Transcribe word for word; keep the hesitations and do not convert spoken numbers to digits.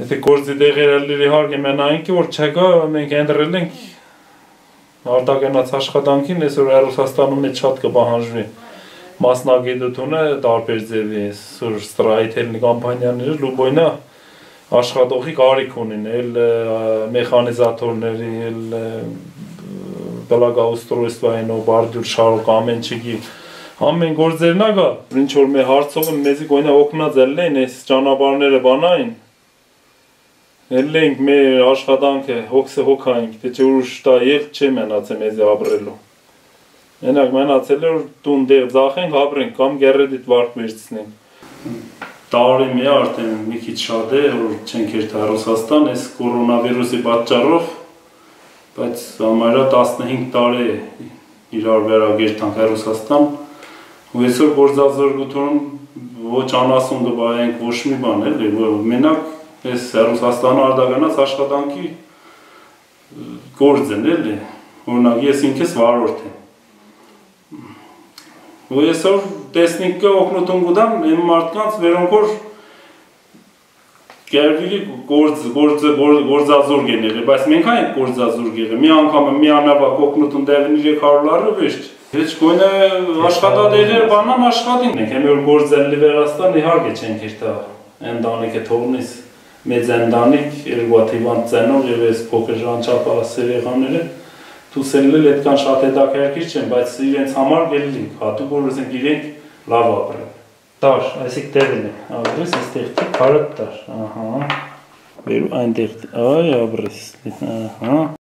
Եթե գործի տեղերը իհարկե մենային որ չկա, մենք ընդրել ենք արտագնաց աշխատանքին, այսօր Ռուսաստանում մեջ շատ կպահանջվի մասնագիտությունը տարբեր ձևի, այսօր ստրայթելնի կամպանիաները լուբոյնա աշխատողի կարիք ունին, էլ մեխանիզատորների, էլ բլագաուստրոյստվային, բարդյուր շարուկ ամեն չգի, ամեն գործերն ագա, ինչ որ մեր հարցողը մեզի գոյնա օգնած էլ են, այս ճանապարհները բանային, էլ ենք մեր աշխատանքը հոգսը հոգայինք, թե չէ ուրիշ տա եղք չէ մենացե մեզի ապրելու, մենակ մենացել է որ տուն դեղ ձախենք ապրենք կամ գերեդիտ վարկ վերցնենք, տարի մի արդեն մի քիչ շատ է, որ չենք երթա Ռուսաստան, այս կորոնավիրուսի պատճառով, բայց համարյա տասնհինգ տարի իրար վերագերտանք Ռուսաստան, ու այսօր գործազրկություն ոչ անասուն կբայենք ոչ մի բան էլի, որ մենակ այս Ռուսաստանը արտագնաց աշխատանքի գործ են էլի, օրինակ ես ինքս վարորդ եմ, ու այսօր տեսնենք կը օգնություն գուդամ, եմ մարդկանց վերոնք որ գերվիլի գործազուրգ են եղել, բայց մենք այն գործազուրգ եղել, մի անգամ մի անավակ օգնություն դեղին երեք հարյուր լարը վեշտ, Հեչ գույնը աշխատատեղեր բանան աշխատին ենք, հեմ որ գործել Լիվերաստան իհարկե չենք երթա ընդանիք է թողնիս մեծ ընդանիք, երգվաթիվան ծենող և ես փոքր ժանչապա սերեղաները թուսել էլ էդքան շատ հետաքրքիր չեն, բայց իրենց համար գելլինք, հատուկ որ ասենք իրենք լավ ապրել։ Տար, այսիկ տեղին է, ագրես, ես տեղքի կարըտ տար, ահա, վերու այնտեղ, այ ագրես, ահա